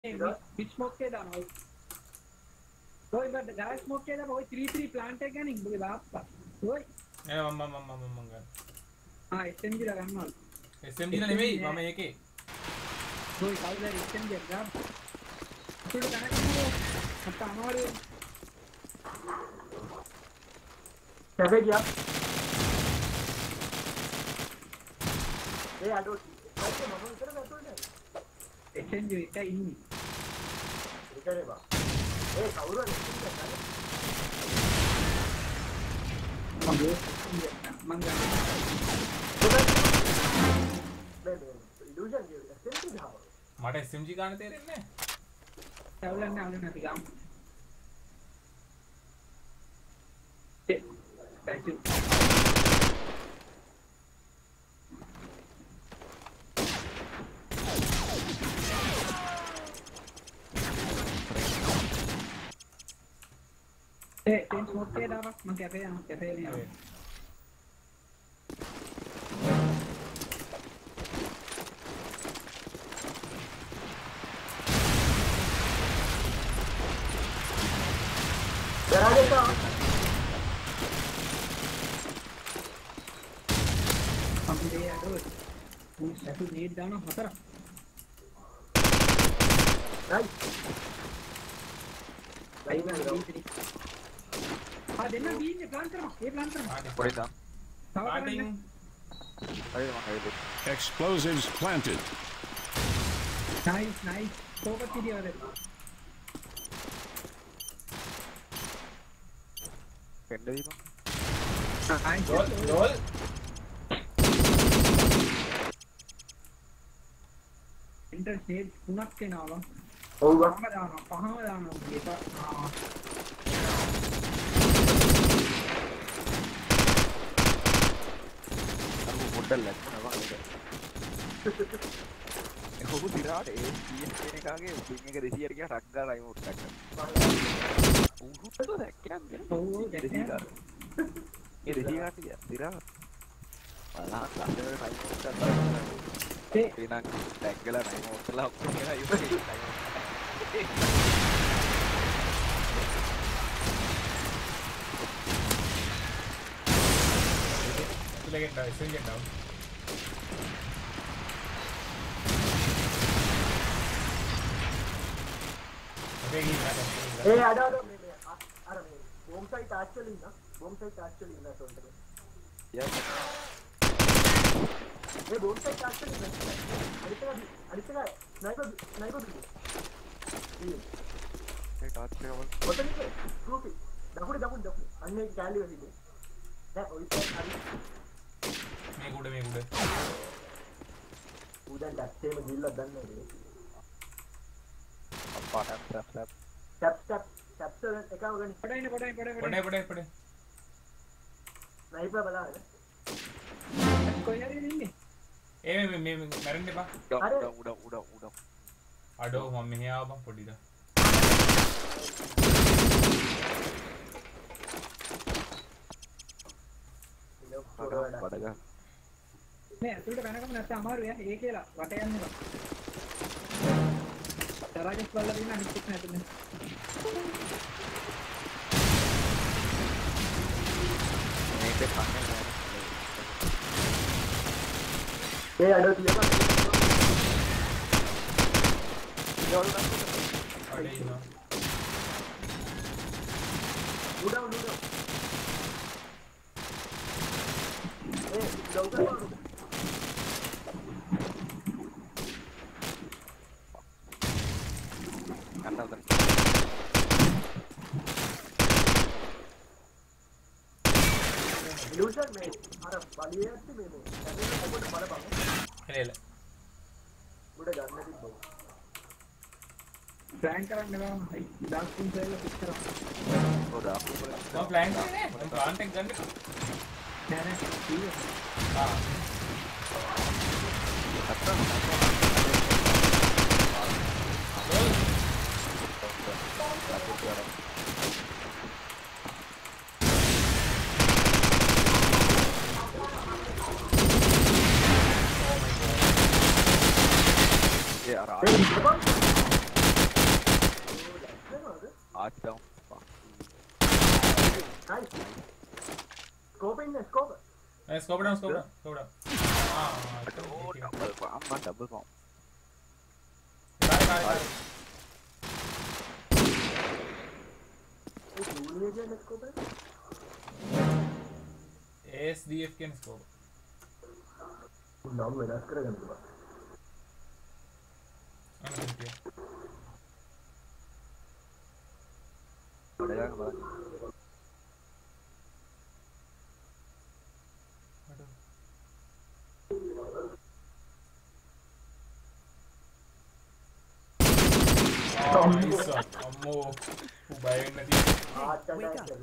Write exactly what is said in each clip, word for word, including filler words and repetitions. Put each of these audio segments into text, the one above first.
Which smoke ke dana hoy hoy but garage smoke ke dana hoy three three plant එක ගනින් මොකද බාප්පා hoy එ මම මම මම මම ගන්න ආ S M G ලා ගන්නවා S M G ලා නෙමෙයි මම ඒකේ hoy කවුද S M G එක ගන්න උඩ ගන්න අප්පා අමාරු කැවේ ගියා ඒ අඩෝ ඒක මම විතර ගත්තොනේ S M G එක ඉන්නේ ඒකනේ බා ඒ කවුරුද S M G එක ගන්න මම මං ගන්න illusion ගේ S M G දාව මට S M G ගන්න තේරෙන්නේ නැහැ තවලන්නේ අවුල නැති ගාම ඒ thank you Eh, ten smoke ke dawa man cafe yama cafe ne yawa garage ka amre ado un satu need dana hatara right Ah, denna B ne plan කරමු. ඒ plan කරමු. පොඩි තා. starting හරිද මම හරිද. Explosives planted. Nice, nice. Focus video වල. පෙන්න දීපන්. Nice. roll roll enter stage තුනක් එනවා. ඔව් පහම දානවා. පහම දානවා. ඒක ආ මොඩල් ලැක්නවා නේද? ඒක හොබු දිරාට ඒ C S කියන එකගේ පින් එක දෙසියට ගියා රක් ගාලා අයිම උට් ගන්න. උහුට දැක්කන්නේ. ඔව් දැක්කා. ඒ දෙසියට ගියා දිරා. බලන්න අnder අයිම උට් ගන්න. ඒ එනං ටැග් ගලා අයිම උට්ලා ඔක්කොම කියලා යුනේ. get down, still get down. Okay, he's back. ඒ අඩ අඩ මේ මේ අර මේ බෝම් සයිට් actually ඉන්න බෝම් සයිට් actually ඉන්න තොන්ට yes ඒ බෝම් සයිට් actually ඉන්න අනිත් එක අනිත් එක ස්නයිපර් ස්නයිපර් බිලි ඒ ටාච් එක වල ඔතන ඉන්නේ ප්‍රූෆි දකුණ දකුණ දකුණ අන්නේ කැලේ වෙන්නේ දැන් ඔය ඉතින් හරි මේ උඩ මේ උඩ උදන් දැක්කේම ගිල්ල දන්නේ නේද අප්පා tap tap tap tap tap tap sir එකම ගන්න පොඩයින පොඩයි පොඩයි පොඩේ පොඩේ පොඩේ ස්නයිපර් බලන්න කොයි හරි ඉන්නේ ඒ මේ මේ මැරෙන්න එපා උඩ උඩ උඩ උඩ අඩෝ මම මෙහි ආවා බං පොඩිද වඩගා මේ ඇතුළට වෙනකම නැත්නම් අමාරුයි ඒ කියලා වට යන්නේ තරගස් බලලා දින අනිත් එක නැතුනේ මේක කන්නේ නෑ ඒ අඩ තියපන් අඩේ ඉන්නවා උඩ උඩ ඒ දවුදා illusion මේ අර බලියට මේ මේ හැදෙන්න පොඩ බලපන් එල උඩ ගන්න තිබ්බෝ ප්ලෑන් කරන්න බෑ අයි දාස් තුන් සෙල්ල පිට කරා ඔය දාපු මම ප්ලෑන් කරේ නෑ මම ප්ලාන්ට් එක ගන්න නෑ නෑ කීය ආ Yeah, right. Arch down. Nice. Scope in the scope. Eh, scope down, scope down, scope down. Ah, Oh, double bomb, man, double bomb. Got it, got it, got it. Hey, you need a scope? A S D F can scope. No, me das creyendo. I'm gonna do it. Whatever, man. Oh, nice one. Ammo. Buy in the Ah, wake up.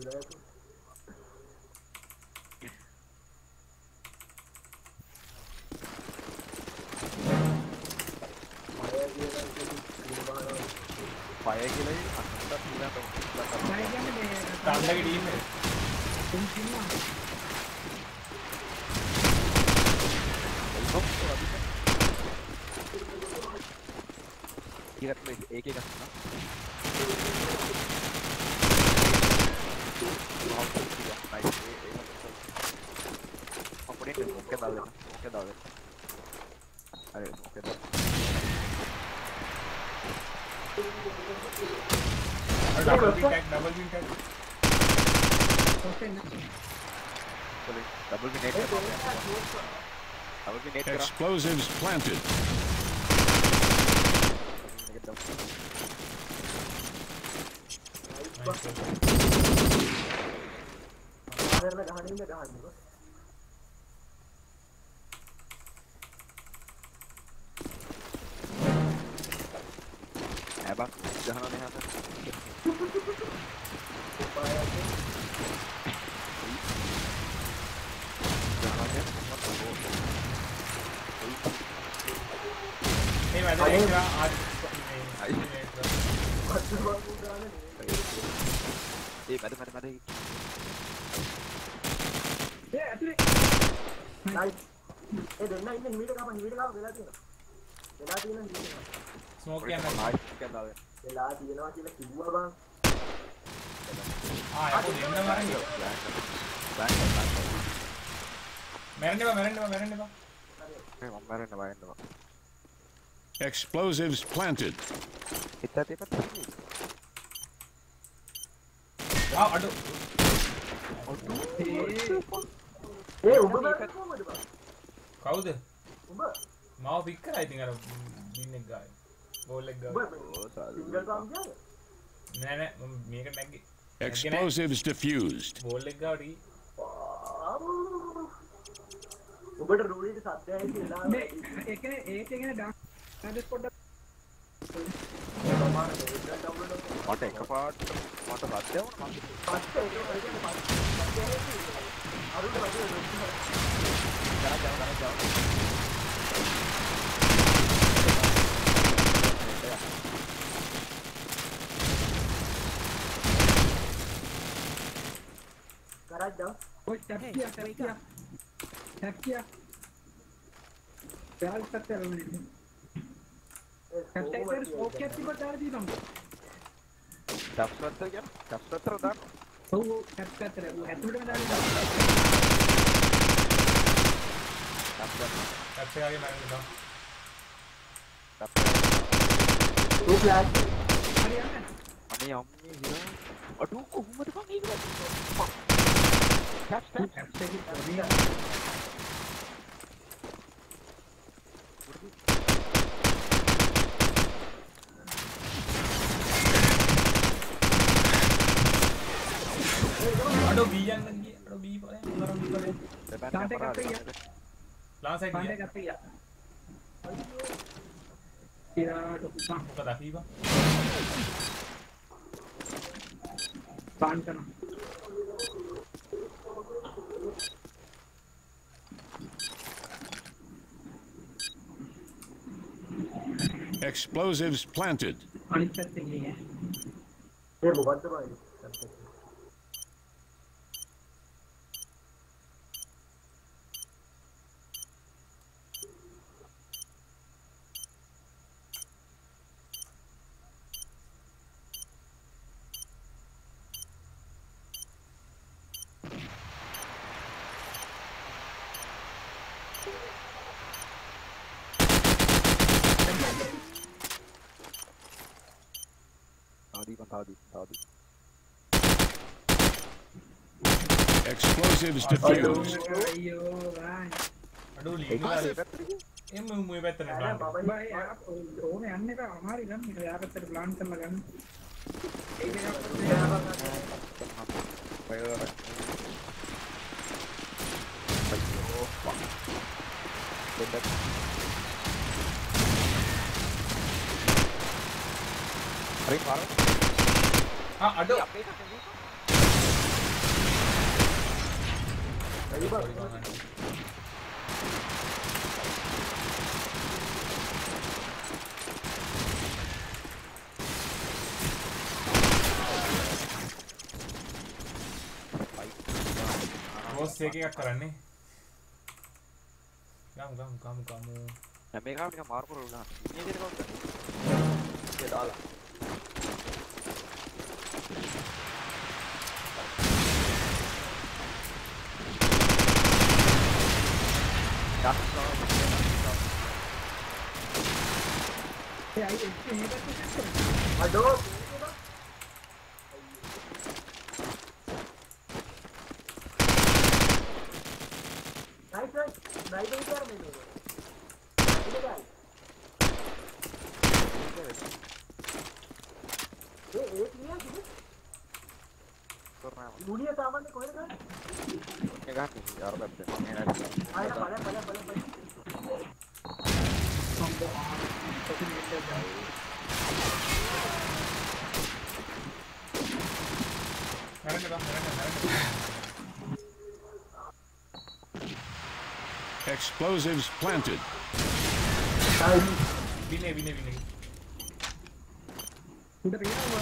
Fire killer, अंदर पूरा तो Tanda की team है. ये करते हैं एक एक करते हैं बहुत बढ़िया नाइस अपने ओके डाल देना ओके डाल देना अरे ओके डाल Double beam tag, double beam tag. चलो डबल भी नेट कर डबल भी नेट करा Explosives planted. करना कहानी में कहानी बस है बात जहां नहीं आता नहीं मैं तो देख रहा आज ये मैंने मैंने मैंने ये ऐसे नाइस ये देखना इनने हीट का हीट का बेला दिया बेला दिया ना स्मोक के अंदर नाइस क्या डाले बेला दिया ना कि किहुआ बा हां यार वो देखने मारेंगे बैक बैक मेरे ने मेरे ने मेरे ने नहीं मम्मा रे नवाई नवा Explosives planted. इतना ते पता नहीं हां अडो ए उඹ කවුද උඹ මාව පික් කරා ඉතින් අර දින් එක ගායි බෝල් එක ගායි සිංගල් පාම් ගියාද නෑ නෑ මම මේක නැග්ගේ Explosives diffused. බෝල් එක ගාවටි උඹට රූලිට සත්‍යයි කියලා මේ ඒකනේ ඒක එකනේ ඩාන්ස් ස්පොට් මට එකපාරට මට සත්‍ය වුණා මම පස්සේ ඒක ඒක පස්සේ අරුත් වගේ කරා කරා කරා කරා જાવ ඔය ටැප් කියා ටැප් කියා ටැප් කියා යාල් සත්‍ය වුණේ කන්ටෙක්ටර් ස්කෝප් එකක් තිබ්බ දාලා දීපන් දස්වත්ත කියන දස්වත්තර දාන්න ඔව් ඔව් ටැප් කරතර ඇතුළටම දාලා දස්වත්ත ටැප් එකගේ මරන්න දා टू फ्लैश හරි යන්න අනේ අම්මේ හිර අඩු කොහොමද බං ඒක ටැප් ටැප් ටැප් එකේ පොඩිය අඩෝ බී යන්න ගියේ අඩෝ බී පරේ උනරම් බී පරේ කාන්ටෙක් එකක් තියා ලාස් සයිඩ් කාන්ටෙක් ගියා එකක් තියා ඊරාට උපා මොකද අකීවා පාන් කරනවා Explosives planted. අනිත් පැත්තේ ගියේ ये बहुत दबाई දීපන් තව දීපන් තව දීපන්. Explosives diffused. අයියෝ බයි. අඩෝ ඒක ලීනු හරි වල පැත්තට ගියා. එම් මුවේ පැත්තට බයි බලන්න. ඕන යන්න එපා අමාරු ගන්න. මේක යා පැත්තට ප්ලාන් කරලා ගන්න. ඒක එකක් බය වල. අයියෝ ෆක්. දෙන්න. හරි පාර. ආ අඩෝ අපේ එකක් නෙමෙයි. ඇයි බයි. බොස් එක එකක් කරන්නේ. ගමු ගමු ගමු ගමු. දැන් මේක ටික මාරු කරලා ඉන්නේ දෙන්න කවුද? ඒ දාලා. ඒ අයි ඒක මේකට අඩෝ නයිස් නයිස් නයිස් නයිස් යාර මේ නේද ඉතින් ගයි ඒ ඒ කියා කිව්වේ කරනවා. දුනිය සාමාන්‍ය කොහෙද ගන්නේ මේ ගහන්නේ යාර පැත්තේ. මම එනවා. ආයෙ බලන්න බලන්න බලන්න බලන්න හරන්න බා හරන්න හරන්න. Explosives planted. විනේ විනේ විනේ. උඩ පියාවා.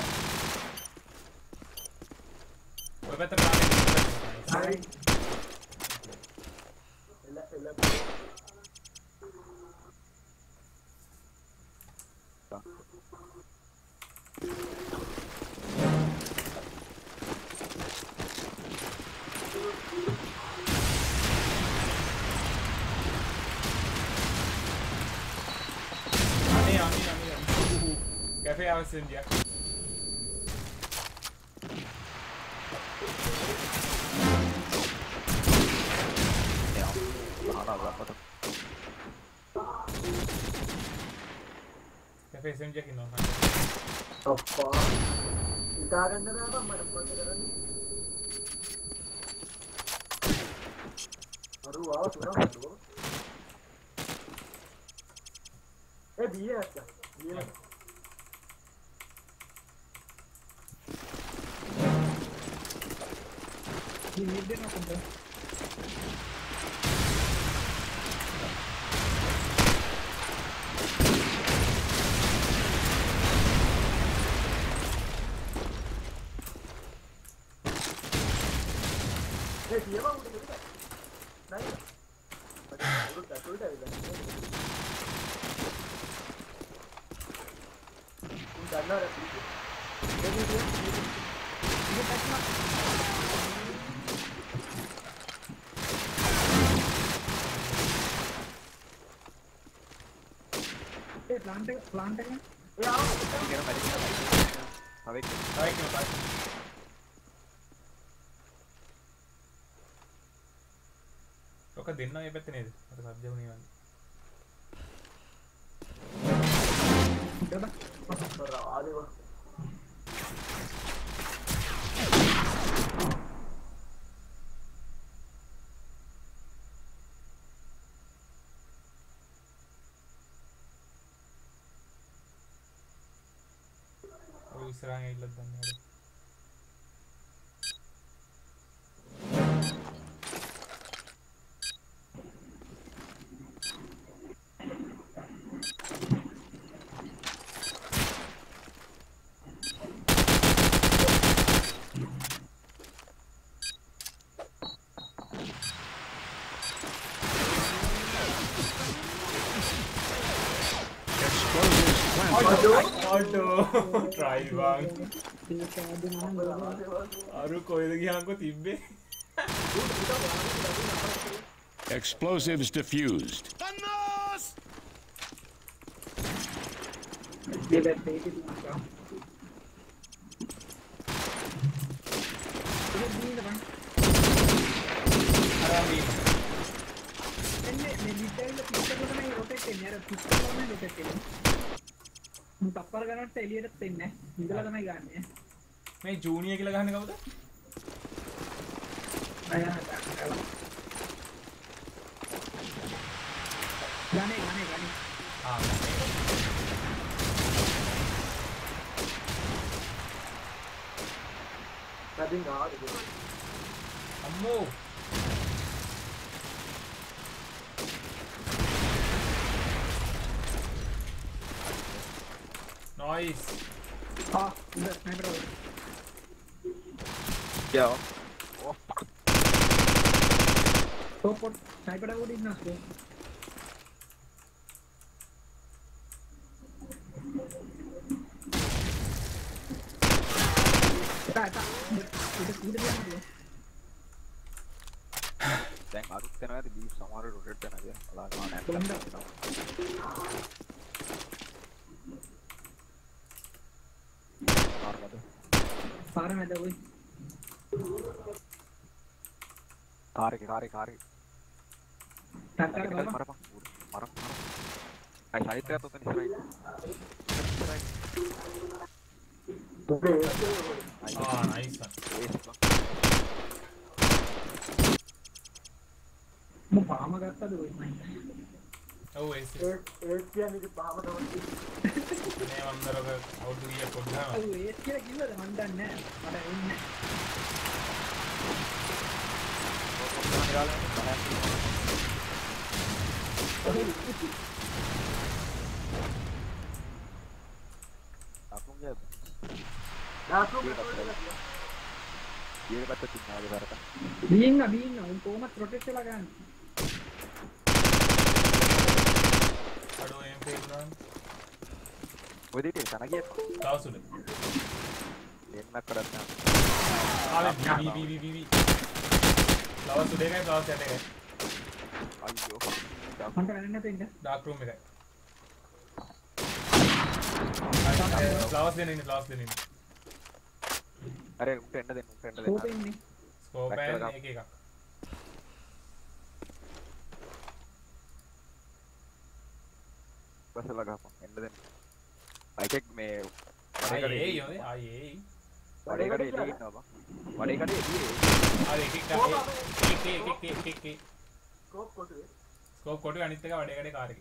ඔය පැත්තට බලන්න. හරි. එල එල අනේ අනේ අනේ. කැෆේ අවසන් ගියා. කැෆේ එස් එම් ජී එකක් ඉන්නවා. අප්පා ඉතා ගන්න බෑ බං මට මොකද කරන්නේ අරු ආව තුනක් නෝ ඒ බී එක බී එක මේ මිඩ් දෙන්න කොහොමද? ඒ කියවා උඩ දෙක නයි උඩ උඩ උඩ උන් දන්නා රැපි දෙවි දිය ඉතින් පැට්නා ඒ ප්ලාන්ට් එක ප්ලාන්ට් එක ඒ ආව කියන මැඩික් තමයි. හරි. ආයි කියනවා. ඔක දෙන්න මේ පැත්තේ නේද? අර සබ්ජෙක්ට් උනේ වන්නේ. දබා. ආදේවා ඔය ඉස්සරහන් ඇවිල්ලා දන්නේ නැහැ. Explosives planted. අඩෝ try බං. ඒක ආදෙනා නේද? අරු කොහෙද ගියාන්කෝ තිබ්බේ? Explosives diffused. දෙබැත්තේ තිබුණා. දීන්න බං. අරන් දීන්න. එන්නේ මේ ලිට්ටයිල පිටර තමයි රොටේට් වෙන්නේ. අර පිටර තමයි රොටේට් වෙන්නේ. මම තප්පර ගන්නට එළියට දෙන්නේ නැහැ. ඉඳලා තමයි ගන්නෙ. මේ ජූනියර් කියලා ගහන්නේ කවුද? අයියා ගන්නේ ගන්නේ ගන්නේ. ආ නැදින් ආවද අම්මෝ Nice. Ah, the sniper. Yeah. Oh. So for sniper would is not good. Ta ta. It is good again. දැන් අලුත් වෙනවා ඇති බීෆ් සමහර රොටේට් වෙනවා කියලා. බලන්න නැත්නම්. පාර මැද ඔය කාර් එක කාර් එක කාර් එක ටක්කර බලන්න මරපන් මරපන් අය සයිත් එකත් උතන ඉස්සරහින් ආ nice one. මම පාම ගත්තද ඔය මයින් ඔව් ඒක ඒ ඒ කියන්නේ ඉතින් පහම තමයි නේ වන්දරක අවුරුදු ගිය පොඩ්ඩක් ඔව් ඒක කියලා කිව්වද මන් දන්නේ නැහැ මට එන්නේ අකුංගේ දාසු ඊයේ පැත්තට තියනවා කරට බීන්න බීන්න උන් කොහමද ප්‍රොටෙක්ට් වෙලා ගන්න අඩෝ එම් පේනවා ඔය දෙටේ තන ගියා තවසුද දෙන්නක් කරත් ආවේ බී බී බී බී බී තවසුද එකයි තවස් යට එකයි අයියෝ මන්ට වැරෙන්න දෙන්න ඩාර්ක් රූම් එකයි තවස් දෙන්න ඉන්න තවස් දෙන්න ඉන්න අර උන්ට එන්න දෙන්න උන්ට එන්න ස්කෝප් දෙන්න එන්නේ ස්කෝප් එක එක එකක් බසලා ගහපන් එන්න දෙන්න අයිකෙක් මේ ආයේ ඒ යෝනේ ආයේ ඒ වඩේ කඩේ එළියේ ඉන්නවා බං වඩේ කඩේ එළියේ ආයේ එක එක එක එක එක එක එක ස්කෝප් කොටුවේ ස්කෝප් කොටුවේ අනිත් එක වඩේ කඩේ කාර් එකේ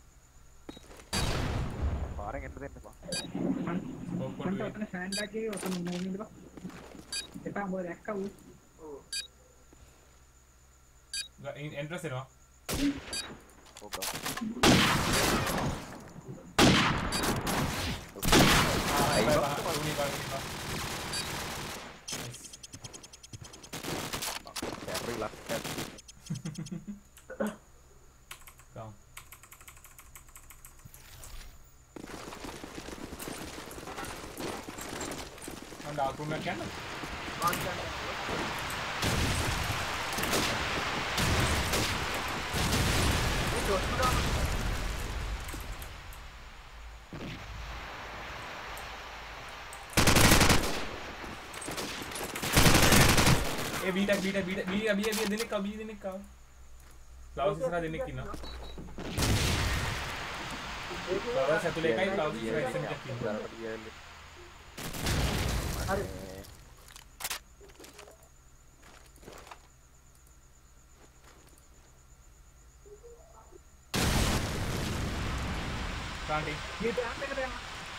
පාරෙන් එන්න දෙන්න බං ස්කෝප් මන්ට කොටුවේ ඔතන සෑන්ඩ් එකේ ඔතන මොනින්ද බා එපා මොකද දැක්කා ඌ ඔව් එන්ට්‍රස් එනවා ඕක ආයි බා උනි බා උනි බා කැමරේ ලක් Come. And dark room can ए बीटा बीटा बीटा बी अभी अभी देने का बी देने का फ्लावर्स इसरा देने की ना फ्लावर्स है तो लेका ही फ्लावर्स इसरा ऐसे नहीं की अरे कांटी ये पे आप पे कर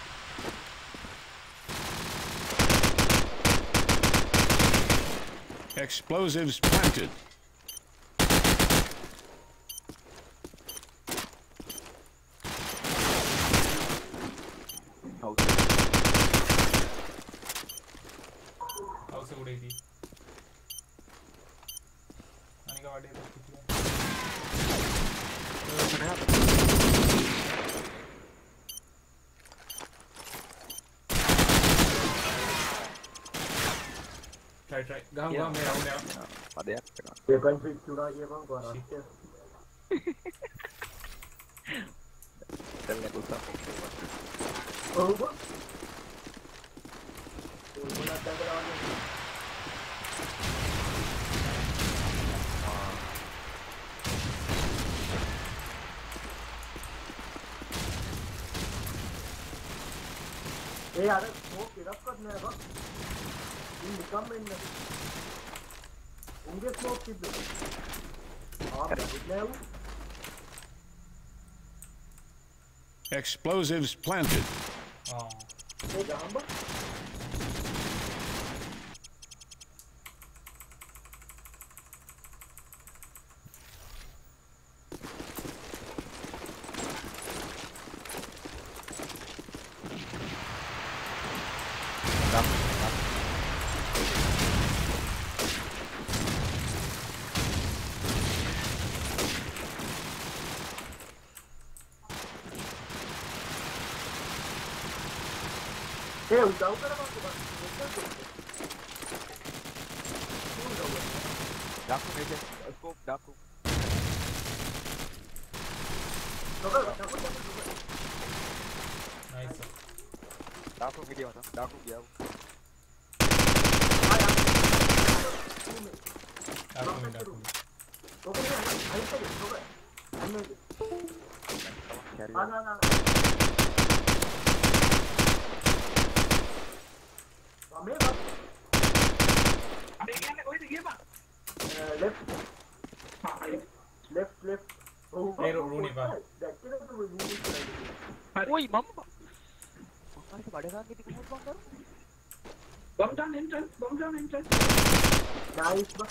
Explosives planted. हाउस से उड़ी थी आने का वाडे Try, try. Gaham, gaham, मैं आऊँ, मैं आऊँ. පදයක් ये कंफ्लिक्ट चुरा के बम को रास्ते දෙන්න කුස්සා ओह वो बोला था ඒ අර ස්මෝක් එකක්වත් නෑ බං. ඉතින් නිකම්ම එන්නේ. උන්ගේ ස්මෝක් තිබ්බේ. ආ නෑ ඌ. Explosives planted. ආ ඒ ගහම්බ. ඒ උදව් කරපන් බං. ඩාකු මේක ස්කෝප් ඩාකු. නයිස් ඩාකු ගියා මත. ඩාකු ගියා. ඩාකු මේ ඩාකු ඔක නේ අයිත් එක ඔක. අන්නේ. කැරි. ආ නා නා. මේ බං. අර කියන්නේ කොහෙද ගියපන්? left. left left. ඔව්. ඒ රූනි බං. දැක්කද රූනි කියලා. ඔයි මම. මොකක්ද බඩ ගන්න ඉති කොහොමද බං කරු? Bomb down entrance, bomb down entrance. nice bang.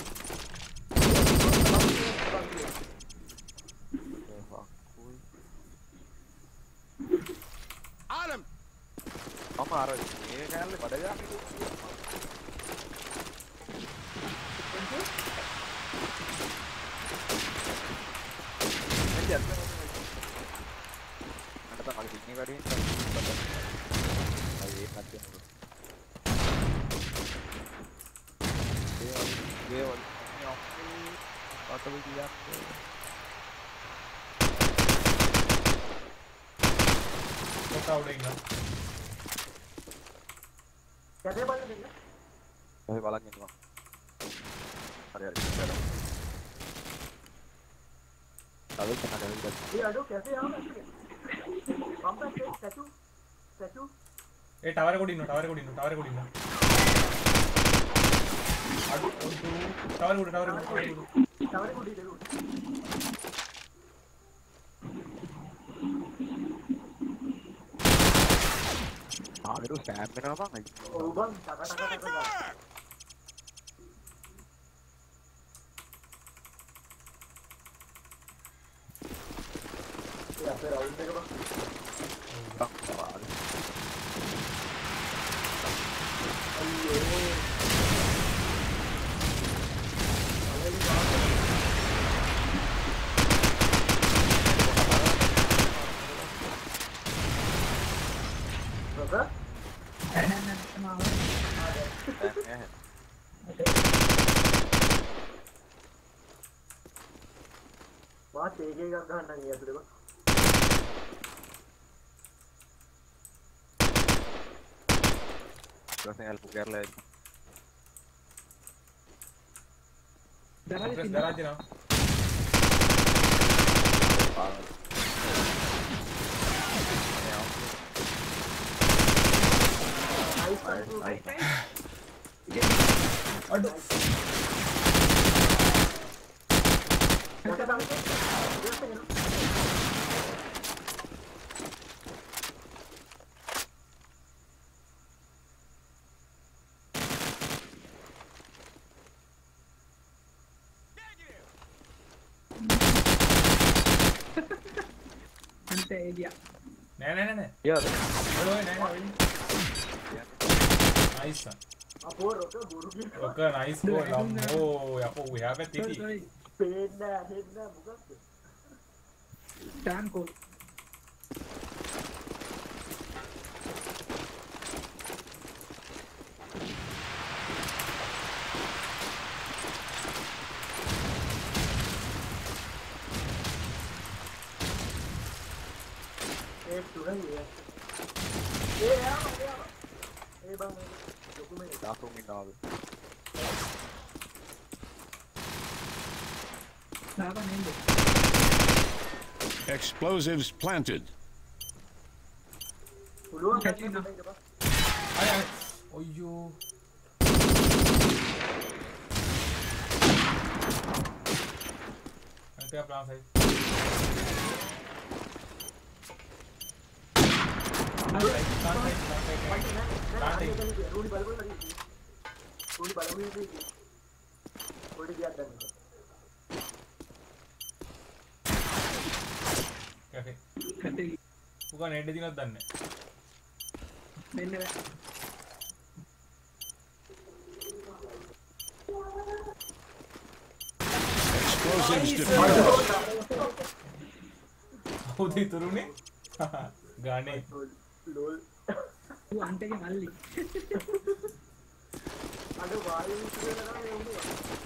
Adam! මම අර මේ කැලේ බඩ ගන්න ඉති. අන්න තමයි ඉන්නේ වැඩි හින්දා. අය ඒක නැත්නම් ඒ වල ඔතන ගියා. ලොකවුඩ් එක ඉන්න. කැදේ බලන්න දෙන්න. ඔය බලන් ඉන්නවා. හරි හරි. තව කන ගන්න. ඒ අඩෝ කැදේ ආවද? පම්පස් එක ටැටු ටැටු ඒ ටවර් එක උඩ ඉන්න ටවර් එක උඩ ඉන්න ටවර් එක උඩ ඉන්න. අඩු උඩ ටවර් උඩ ටවර් උඩ ටවර් උඩ. තවරේ කුඩි දෙලු. ආගරු ස්ටෑම් වෙනවා බං. ඔව් බං ටක ටක ටක ගන්න. ඒ අපේ රවුන්ඩ් එක බං. අයියෝ. වාත් ඒක එකක් ගන්න නම් ඇතුලේ බං. ප්‍රශ්න help කරලා දරාජ් ප්‍රෙස් දරාජ් නා. අඩු අන්ත එදියා නෑ නෑ නෑ. යාද. ඔය නෑ නෑ. නයිස්. අපෝ රොක බොරු කියන ඔක නයිස් ගෝල් අම්මෝ යකෝ we have a titi. පේන්න හෙන්න මොකක්ද? ටෑන් කෝල් ඒ තුරන්නේ. ඒ ආව ඒ ආව. ඒ බං ඩොකියුමන්ට් දාපුම් ඉන්නවා. නාබ නෙන්ද Explosives planted. පුළුවන් කැටි ගන්න නෝ. ඊට පස්සේ. අය අය ඔයෝ අන්තිම ප්ලාන් සයිඩ් රූඩි බලපොල නේද? රූඩි බලපොල නේද? රූඩි ගියක් ගන්න. කැෆේ කැටි උගා නෙඩ් දිනක් දන්නේ මෙන්න බෑ. Explosives defused. කවුද ඉතුරුනේ ගානේ ලෝල් ඌ අන්ටගේ මල්ලි. අද වායු විශ්ලේෂණ කරන යන්නේ.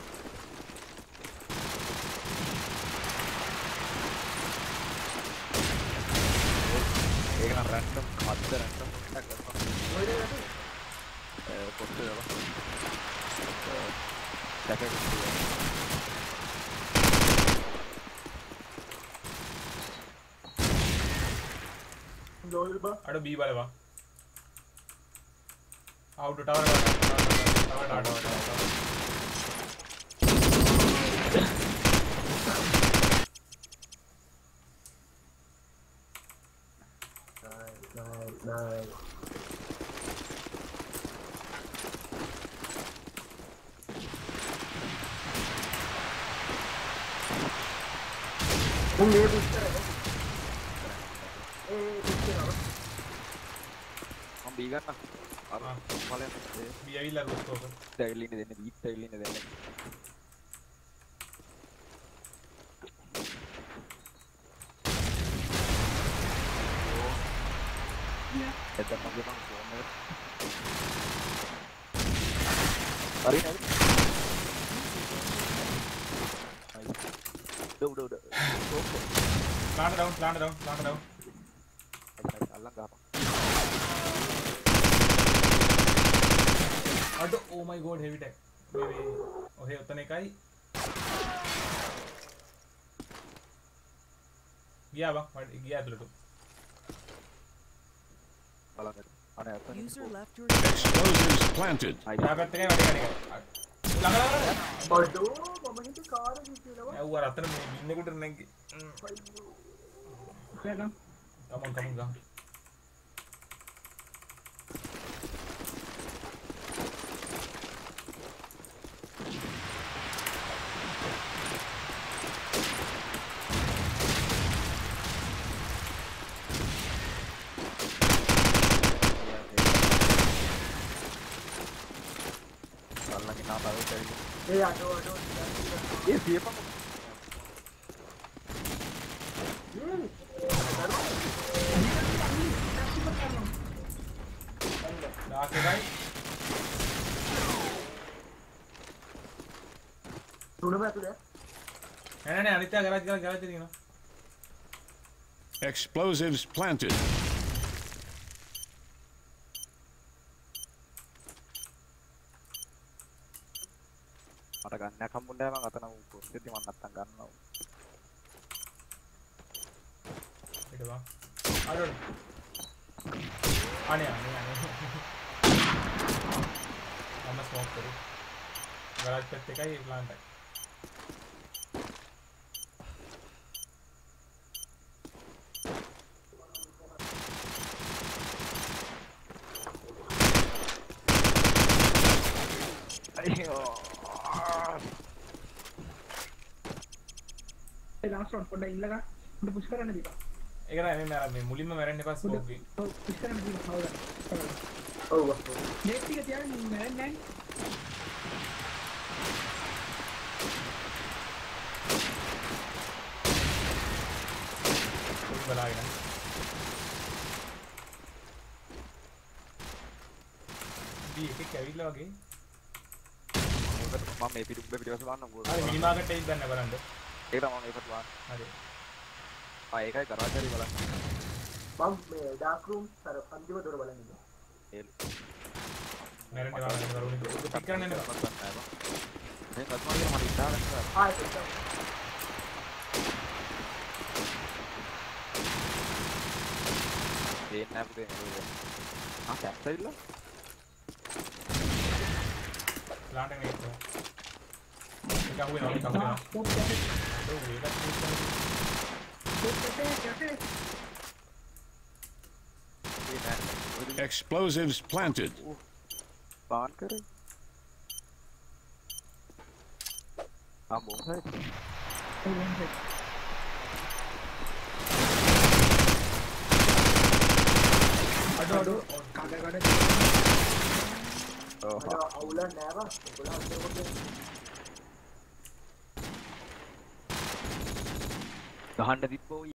ඒක නම් රැන්ඩම් මද්ද රැන්ඩම් එකක් කරනවා. ඔය දෙයක් ඒ පොත් එක. සැකේ ලෝල් බා අඩ බී බලවා out tower tower tower tower nice nice උන් මේ පුස්තර ඒ පුස්තර මම බී ගන්න. අර ආ. බලන්න ඒ බී ඇවිල්ලා රොස්කෝක ටැග්ලින් දෙන්න බීට් ටැග්ලින් දෙන්න. එතන මගේ මං කොහොමද? හරි නේද? ඩෝ ඩෝ ඩෝ. Plant down plant down plant down අල්ලන් ගහපන්. අඩ ඕ මයි ගෝඩ් හෙවි ටැක් මේ මේ ඔහේ ඔතන එකයි ගියා බං මට ගියා ඇතුළට බලන්න. අනේ අතන. User left your Explosives planted. යා පැත්තේ වැඩි වැඩි ළඟ ළඟ බඩෝ මම හිතේ කාර් එක කියලා. ඇව්වා රතන මේ බින්නෙකුට නැග්ගේ කෑගම්. කමන් කමන් ගා අල්ලන් නා බලන්න බැරි. ඒ අඩෝ අඩෝ ඒ සියපම ඩාක් එකයි තුනම ඇතුලේ නෑ නෑ අනිත් එක ගරාජ් ගරාජ් ගරාජ් එකේ තියෙනවා Explosives planted. මට ගන්නයක් හම්බුන්නේ නැහැ මං අතන පොස්ටෙදි මං නැත්තම් ගන්නවා. ඊට වා අර අනේ අනේ අනේ මම ස්මෝක් කරේ ගරාජ් පැත්ත එකයි ප්ලාන්ට් එකයි අයියෝ ඒ ලාස්ට් රවුන්ඩ් පොඩ්ඩක් ඉල්ලගන්න. උඩ පුෂ් කරන්න දීපන්. ඒක නෑ මේ මම මේ මුලින්ම මැරෙන්න එපා ස්මෝක් ගේ ඔව් පුෂ් කරන්න දීපන්. හවුද? ඔව් නෙට් ටික තියාගෙන මැරෙන්නේ නැහැ. බලාගෙන දී එකක් ඇවිල්ලා වගේ මම මේ පිටු උඹ පිටිපස්ස බලන්න ඕන. අර මිනි මාකට් එකේ ගන්න බලන්න ඒක තමයි මම ඒකට බලන්න. හරි ආ ඒකයි ගරාජ් හරි බලන්න. මම මේ ඩාර්ක් රූම් අර අන්තිම දොර බලන්න ඉන්නවා. ඒ මැරෙන්න ගන්න කරුණේ පික් කරන්න එන්න බා මේ කස්මාලිය මට ඉස්සරහට කරා. ආ ඒක තමයි. පේන්නේ නැහැ පුතේ නේද? ආ කැප්සයිල්ලා? Plant yang itu. Digangguin orang, digangguin orang. Stop, stop, Aduh, gila sih. stop, stop, stop. Explosives planted. පාන් කරේ. ආ මොකද? Aduh, aduh, kagak kagak. ඔව්. අවුලක් නෑ බං. ඒගොල්ලෝ අතේ පොඩ්ඩක් ගහන්න තිබ්බෝ